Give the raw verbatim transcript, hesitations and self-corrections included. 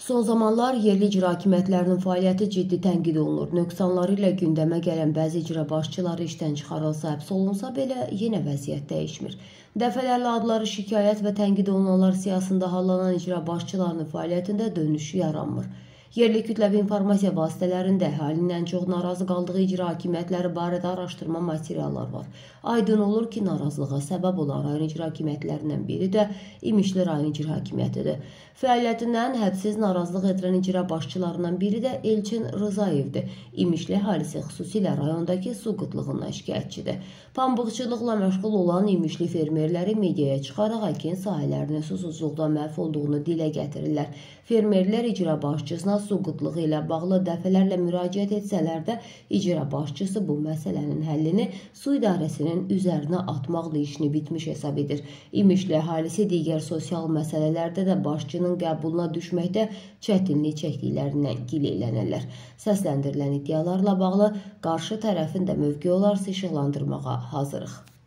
Son zamanlar yerli icra hakimiyyətlərinin fəaliyyəti ciddi tənqid olunur. Nöqsanları ilə gündəmə gələn bəzi icra başçıları işdən çıxarılsa, həbs olunsa belə yenə vəziyyət dəyişmir. Dəfələrlə adları şikayət və tənqid olunanlar siyasında hallanan icra başçılarının fəaliyyətində dönüş yaranmır. Yerli kütləvi informasiya vasitələrində əhalinin ən çox narazı qaldığı icra hakimiyyətləri barədə araşdırma materiallar var. Aydın olur ki, narazılığa səbəb olan rayon icra hakimiyyətlərindən biri də İmişli rayon icra hakimiyyətidir. Fəaliyyətindən hədsiz narazılıq edən icra başçılarından biri də Elçin Rızayevdir. İmişli əhalisi xüsusilə rayondakı su qıtlığından şikayətçidir. Pambıqçılıqla məşğul olan İmişli fermerləri mediaya çıxaraq əkin sahələrinin susuzluqdan məhv olduğunu dilə gətirirlər. Fermerlər icra başçısına su qıtlığı ilə bağlı dəfələrlə müraciət etsələr də icra başçısı bu məsələnin həllini su idarəsinin üzərinə atmaqla işini bitmiş hesab edir. İmişli əhalisi digər sosial məsələlərdə də başçının qəbuluna düşməkdə çətinlik çəkdiklərindən gileylənirlər. Səsləndirilən iddialarla bağlı qarşı tərəfin də mövqe olarsa işıqlandırmağa hazırıq.